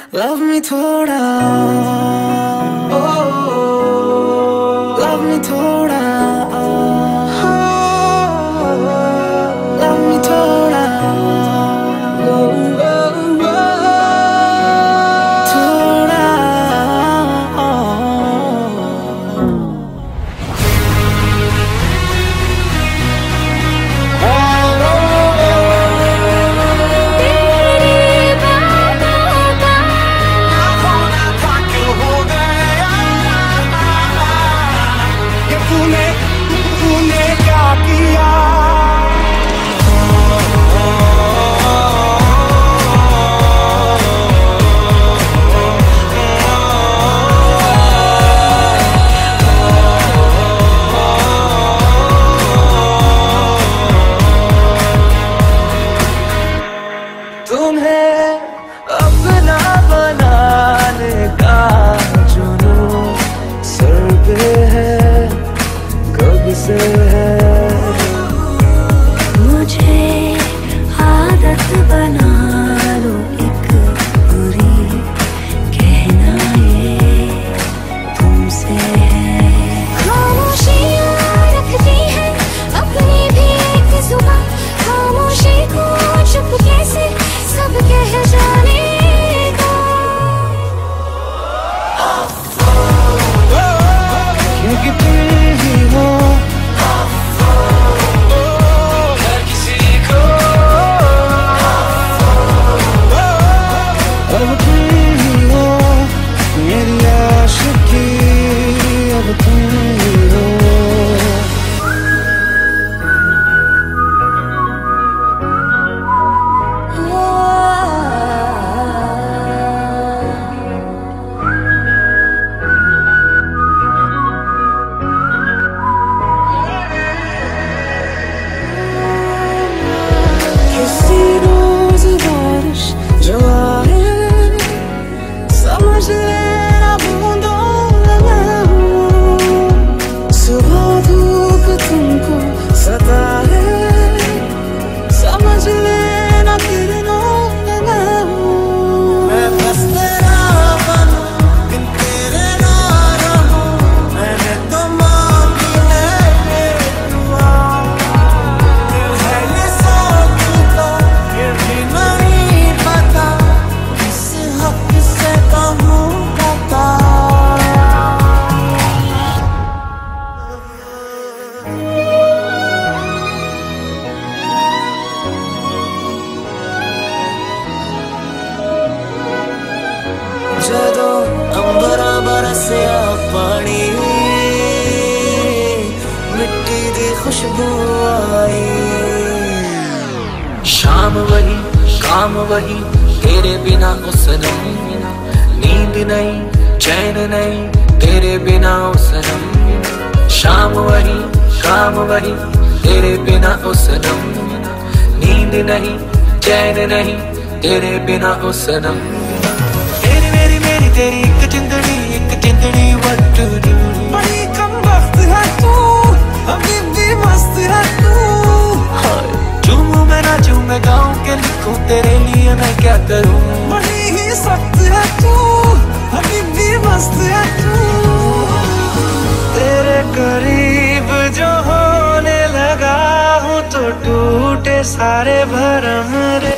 love me thoda, oh, love me thoda, love me thoda, oh, oh, oh, thoda, तुम्हें अपना बनाने का जुनून सर पे है, कब से है। मुझे आदत बना लो एक बुरी, कहना ये तुमसे है। खामोशियाँ रखती है अपनी भी एक जुबान, खामोशी को चुप कैसे सब कह जानेगा। क्योंकि तुम ही हो हर किसी को, अब तुम ही हो मेरी आशिकी, अब तुम ही हो। किसी रोज बारिश जो आए, समझ लेना बूंदों में हूँ। सुबह धूप तुमको सताए, समझ लेना किरणों में मैं हूँ। मैं बस तेरा बनूं, बिन तेरे ना रहूं, मैंने तो मांगी है दुआ। दिल है ये सोच लो, ये भी नहीं पता किस हक से कहूँ बता। ਜਦੋਂ ਅੰਬਰਾਂ ਬਰਸਿਆ ਪਾਣੀ, मिट्टी दी खुशबू आई। शाम वही काम वही, तेरे बिना ओ सनम, नींद नहीं चैन नहीं तेरे बिना ओ सनम। शाम वही काम वही, तेरे बिना ओ सनम, नींद नहीं चैन नहीं तेरे बिना ओ सनम। तेरी मेरी मेरी तेरी एक जिंदड़ी what to do। बड़ी कम वक्त है तू, अभी भी मस्त है तू। झूमूं मैं नाचूं मैं गाऊं के लिखूं, तेरे लिए मैं क्या करूं। बड़ी ही सख्त है तू, अभी भी मस्त है तू। तेरे करीब जो होने लगा हूँ तो टूटे सारे भरम रे।